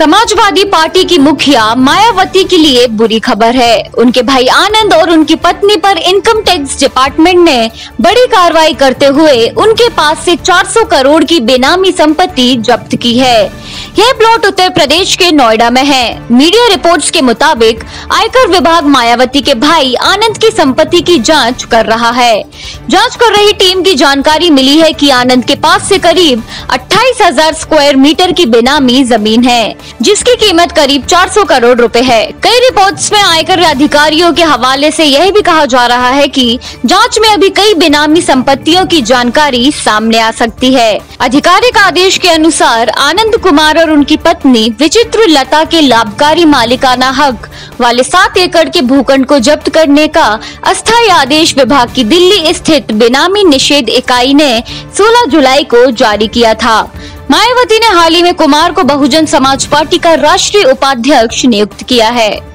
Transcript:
Samajwadi party की मुखिया मायावती के लिए बुरी खबर है। उनके भाई आनंद और उनकी पत्नी पर इनकम टैक्स डिपार्टमेंट ने बड़ी कार्रवाई करते हुए उनके पास से 400 करोड़ की बेनामी संपत्ति जब्त की है। यह प्लॉट उत्तर प्रदेश के नोएडा में है। मीडिया रिपोर्ट्स के मुताबिक आयकर विभाग मायावती के भाई आनंद की संपत्ति की जांच कर रहा है। जांच कर रही टीम की जानकारी मिली है कि आनंद के पास से करीब 28,000 स्क्वायर मीटर की बेनामी जमीन है, जिसकी कीमत करीब 400 करोड़ रुपए है। कई रिपोर्ट्स में आयकर अधिकारियों के हवाले से यह भी कहा जा रहा है कि जांच में अभी कई बेनामी संपत्तियों की जानकारी सामने आ सकती है। आधिकारिक आदेश के अनुसार आनंद कुमार और उनकी पत्नी विचित्र लता के लाभकारी मालिकाना हक वाले 7 एकड़ के भूखंड को जब्त करने का अस्थायी आदेश विभाग की दिल्ली स्थित बेनामी निषेध इकाई ने 16 जुलाई को जारी किया था। मायावती ने हाल ही में कुमार को बहुजन समाज पार्टी का राष्ट्रीय उपाध्यक्ष नियुक्त किया है।